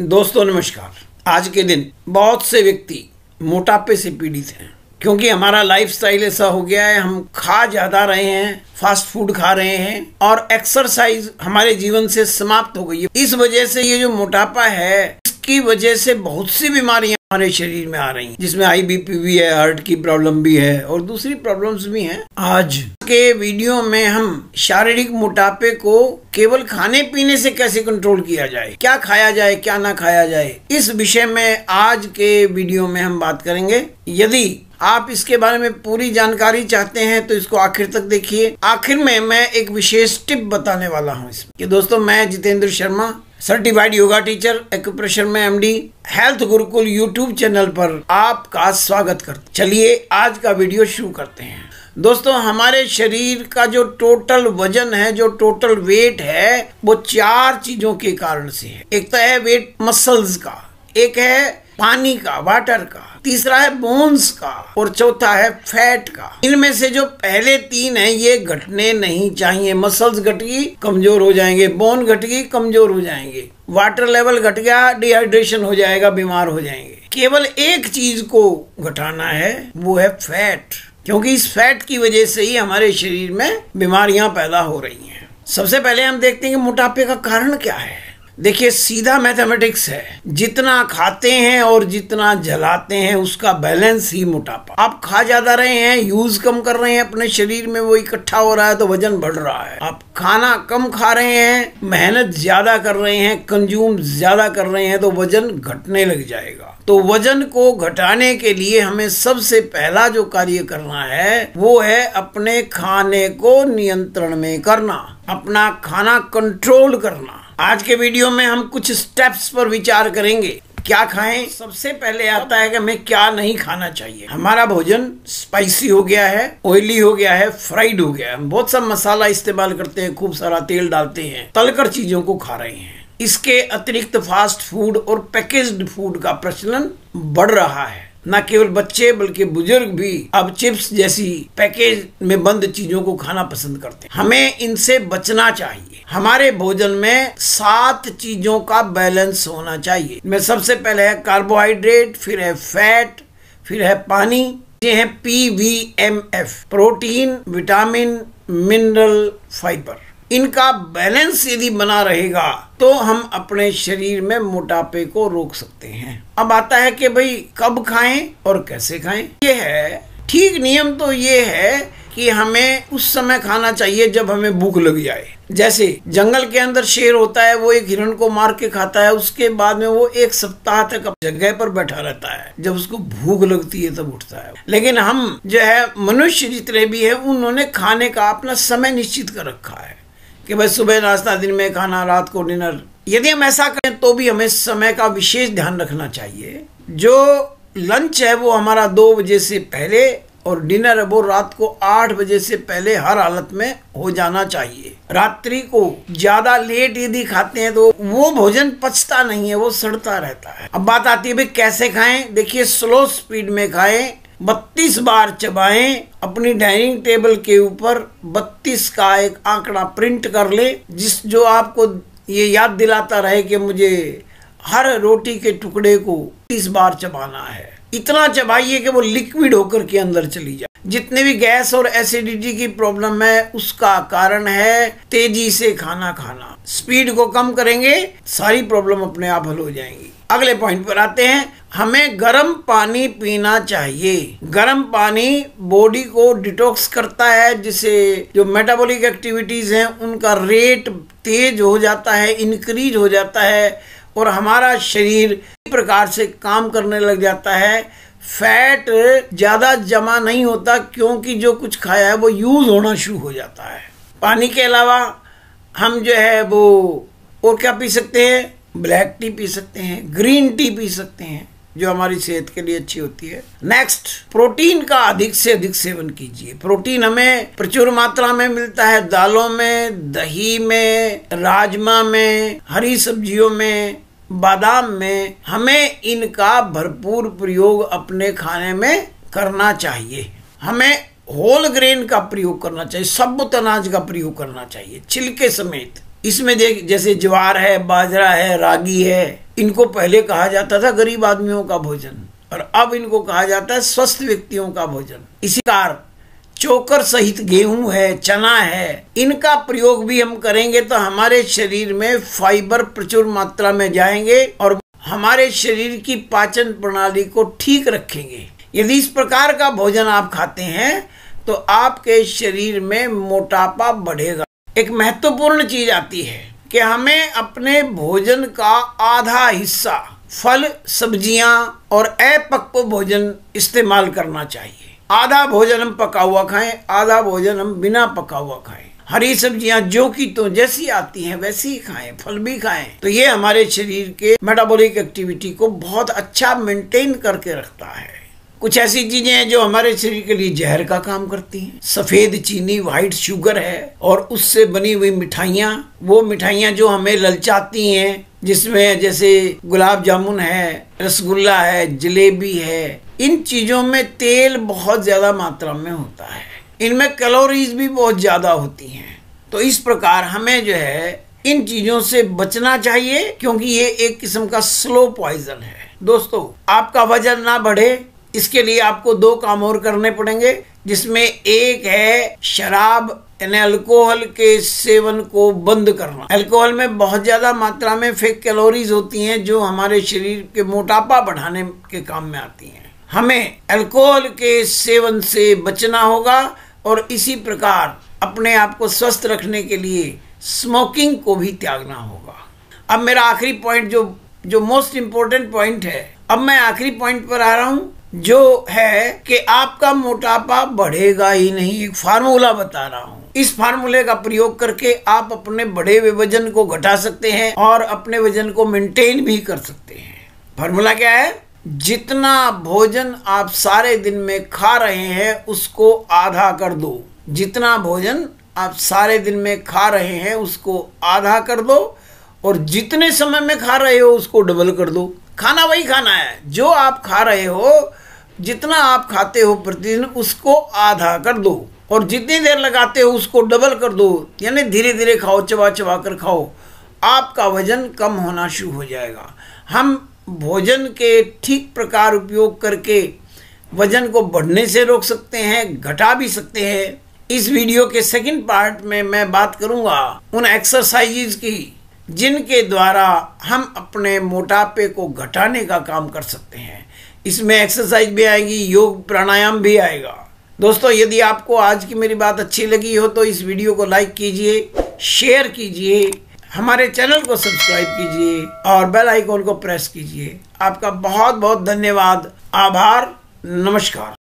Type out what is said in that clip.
दोस्तों नमस्कार। आज के दिन बहुत से व्यक्ति मोटापे से पीड़ित हैं क्योंकि हमारा लाइफस्टाइल ऐसा हो गया है। हम खा ज्यादा रहे हैं, फास्ट फूड खा रहे हैं और एक्सरसाइज हमारे जीवन से समाप्त हो गई है। इस वजह से ये जो मोटापा है इसकी वजह से बहुत सी बीमारियां हमारे शरीर में आ रही हैं, जिसमें हाई बीपी भी है, हार्ट की प्रॉब्लम भी है और दूसरी प्रॉब्लम्स भी हैं। आज के वीडियो में हम शारीरिक मोटापे को केवल खाने पीने से कैसे कंट्रोल किया जाए, क्या खाया जाए क्या ना खाया जाए, इस विषय में आज के वीडियो में हम बात करेंगे। यदि आप इसके बारे में पूरी जानकारी चाहते हैं तो इसको आखिर तक देखिए। आखिर में मैं एक विशेष टिप बताने वाला हूं इसमें कि दोस्तों, मैं Jitendra Sharma, certified yoga teacher, acupressure में MD, health Gurukul YouTube channel पर आपका स्वागत करते। चलिए आज का वीडियो शुरू करते हैं। दोस्तों, हमारे शरीर का जो टोटल वजन है, जो टोटल वेट है, वो 4 चीजों के कारण से है। एक तो है वेट मसल्स का, एक है पानी का, वाटर का, तीसरा है बोन्स का और चौथा है फैट का। इनमें से जो पहले 3 हैं ये घटने नहीं चाहिए। मसल्स घट गई कमजोर हो जाएंगे, बोन घट गई कमजोर हो जाएंगे, वाटर लेवल घट गया डिहाइड्रेशन हो जाएगा, बीमार हो जाएंगे। केवल एक चीज को घटाना है, वो है फैट, क्योंकि इस फैट की वजह से ही हमारे शरीर में बीमारियां पैदा हो रही हैं। सबसे पहले हम देखते हैं कि मोटापे का कारण क्या है। देखिए, सीधा मैथमेटिक्स है, जितना खाते हैं और जितना जलाते हैं उसका बैलेंस ही मोटापा। आप खा ज्यादा रहे हैं, यूज कम कर रहे हैं अपने शरीर में, वो इकट्ठा हो रहा है तो वजन बढ़ रहा है। आप खाना कम खा रहे हैं, मेहनत ज्यादा कर रहे हैं, कंज्यूम ज्यादा कर रहे हैं तो वजन घटने लग जाएगा। तो वजन को घटाने के लिए हमें सबसे पहला जो कार्य करना है वो है अपने खाने को नियंत्रण में करना, अपना खाना कंट्रोल करना। आज के वीडियो में हम कुछ स्टेप्स पर विचार करेंगे। क्या खाएं? सबसे पहले आता है कि हमें क्या नहीं खाना चाहिए। हमारा भोजन स्पाइसी हो गया है, ऑयली हो गया है, फ्राइड हो गया है। हम बहुत सा मसाला इस्तेमाल करते हैं, खूब सारा तेल डालते हैं, तलकर चीजों को खा रहे हैं। इसके अतिरिक्त फास्ट फूड और पैकेज्ड फूड का प्रचलन बढ़ रहा है। न केवल बच्चे बल्कि बुजुर्ग भी अब चिप्स जैसी पैकेज में बंद चीजों को खाना पसंद करते हैं। हमें इनसे बचना चाहिए। हमारे भोजन में 7 चीजों का बैलेंस होना चाहिए। में सबसे पहले है कार्बोहाइड्रेट, फिर है फैट, फिर है पानी, ये है PVMF, protein, vitamin, mineral, fibre. इनका बैलेंस यदि बना रहेगा तो हम अपने शरीर में मोटापे को रोक सकते हैं। अब आता है कि भाई कब खाएं और कैसे खाएं। ये है ठीक नियम तो ये है कि हमें उस समय खाना चाहिए जब हमें भूख लग जाए। जैसे जंगल के अंदर शेर होता है, वो एक हिरण को मार के खाता है, उसके बाद में वो 1 सप्ताह तक जगह पर बैठा रहता है, जब उसको भूख लगती है तब उठता है। लेकिन हम जो है मनुष्य जितने भी है उन्होंने खाने का अपना समय निश्चित कर रखा है कि भाई सुबह नाश्ता, दिन में खाना, रात को डिनर। यदि हम ऐसा करें तो भी हमें समय का विशेष ध्यान रखना चाहिए। जो लंच है वो हमारा 2 बजे से पहले और डिनर है वो रात को 8 बजे से पहले हर हालत में हो जाना चाहिए। रात्रि को ज्यादा लेट यदि खाते हैं तो वो भोजन पचता नहीं है, वो सड़ता रहता है। अब बात आती है भाई कैसे खाएं। देखिए, स्लो स्पीड में खाएं, 32 बार चबाएं। अपनी डाइनिंग टेबल के ऊपर 32 का एक आंकड़ा प्रिंट कर ले, जो आपको ये याद दिलाता रहे कि मुझे हर रोटी के टुकड़े को 30 बार चबाना है। इतना चबाइए कि वो लिक्विड होकर के अंदर चली जाए। जितने भी गैस और एसिडिटी की प्रॉब्लम है उसका कारण है तेजी से खाना खाना। स्पीड को कम करेंगे, सारी प्रॉब्लम अपने आप हल हो जाएंगी। अगले पॉइंट पर आते हैं। हमें गर्म पानी पीना चाहिए। गर्म पानी बॉडी को डिटॉक्स करता है, जिससे जो मेटाबॉलिक एक्टिविटीज हैं उनका रेट तेज हो जाता है, इंक्रीज हो जाता है और हमारा शरीर इस प्रकार से काम करने लग जाता है। फैट ज्यादा जमा नहीं होता क्योंकि जो कुछ खाया है वो यूज होना शुरू हो जाता है। पानी के अलावा हम जो है वो और क्या पी सकते हैं? ब्लैक टी पी सकते हैं, ग्रीन टी पी सकते हैं, जो हमारी सेहत के लिए अच्छी होती है। नेक्स्ट, प्रोटीन का अधिक से अधिक सेवन कीजिए। प्रोटीन हमें प्रचुर मात्रा में मिलता है दालों में, दही में, राजमा में, हरी सब्जियों में, बादाम में। हमें इनका भरपूर प्रयोग अपने खाने में करना चाहिए। हमें होल ग्रेन का प्रयोग करना चाहिए, साबुत अनाज का प्रयोग करना चाहिए छिलके समेत। इसमें जैसे ज्वार है, बाजरा है, रागी है, इनको पहले कहा जाता था गरीब आदमियों का भोजन और अब इनको कहा जाता है स्वस्थ व्यक्तियों का भोजन। इसी प्रकार चोकर सहित गेहूं है, चना है, इनका प्रयोग भी हम करेंगे तो हमारे शरीर में फाइबर प्रचुर मात्रा में जाएंगे और हमारे शरीर की पाचन प्रणाली को ठीक रखेंगे। यदि इस प्रकार का भोजन आप खाते हैं तो आपके शरीर में मोटापा बढ़ेगा। एक महत्वपूर्ण चीज आती है कि हमें अपने भोजन का आधा हिस्सा फल, सब्जियां और अपक्व भोजन इस्तेमाल करना चाहिए। आधा भोजन हम पका हुआ खाएं, आधा भोजन हम बिना पका हुआ खाएं। हरी सब्जियां जो की तो जैसी आती हैं वैसी ही खाएं, फल भी खाएं। तो ये हमारे शरीर के मेटाबॉलिक एक्टिविटी को बहुत अच्छा मेंटेन करके रखता है। कुछ ऐसी चीजें हैं जो हमारे शरीर के लिए जहर का काम करती हैं। सफेद चीनी, व्हाइट शुगर है और उससे बनी हुई मिठाइयाँ, वो मिठाइयाँ जो हमें ललचाती हैं, जिसमें जैसे गुलाब जामुन है, रसगुल्ला है, जलेबी है, इन चीजों में तेल बहुत ज्यादा मात्रा में होता है। इनमें कैलोरीज भी बहुत ज्यादा होती हैं। तो इस प्रकार हमें जो है इन चीजों से बचना चाहिए क्योंकि ये एक किस्म का स्लो पॉइजन है। दोस्तों, आपका वजन ना बढ़े इसके लिए आपको 2 काम और करने पड़ेंगे, जिसमें एक है शराब यानी अल्कोहल के सेवन को बंद करना। अल्कोहल में बहुत ज्यादा मात्रा में फेक कैलोरीज होती हैं जो हमारे शरीर के मोटापा बढ़ाने के काम में आती हैं। हमें अल्कोहल के सेवन से बचना होगा और इसी प्रकार अपने आप को स्वस्थ रखने के लिए स्मोकिंग को भी त्यागना होगा। अब मेरा आखिरी पॉइंट जो मोस्ट इम्पोर्टेंट पॉइंट है, अब मैं आखिरी पॉइंट पर आ रहा हूं जो है कि आपका मोटापा बढ़ेगा ही नहीं। एक फार्मूला बता रहा हूं। इस फार्मूले का प्रयोग करके आप अपने बढ़े हुए वजन को घटा सकते हैं और अपने वजन को मेंटेन भी कर सकते हैं। फार्मूला क्या है? जितना भोजन आप सारे दिन में खा रहे हैं उसको आधा कर दो। जितना भोजन आप सारे दिन में खा रहे हैं उसको आधा कर दो और जितने समय में खा रहे हो उसको डबल कर दो। खाना वही खाना है जो आप खा रहे हो, जितना आप खाते हो प्रतिदिन उसको आधा कर दो और जितनी देर लगाते हो उसको डबल कर दो। यानी धीरे धीरे खाओ, चबा चबा कर खाओ, आपका वजन कम होना शुरू हो जाएगा। हम भोजन के ठीक प्रकार उपयोग करके वजन को बढ़ने से रोक सकते हैं, घटा भी सकते हैं। इस वीडियो के सेकंड पार्ट में मैं बात करूंगा उन एक्सरसाइजेज की जिनके द्वारा हम अपने मोटापे को घटाने का काम कर सकते हैं। इसमें एक्सरसाइज भी आएगी, योग प्राणायाम भी आएगा। दोस्तों, यदि आपको आज की मेरी बात अच्छी लगी हो तो इस वीडियो को लाइक कीजिए, शेयर कीजिए, हमारे चैनल को सब्सक्राइब कीजिए और बेल आइकॉन को प्रेस कीजिए। आपका बहुत बहुत धन्यवाद, आभार, नमस्कार।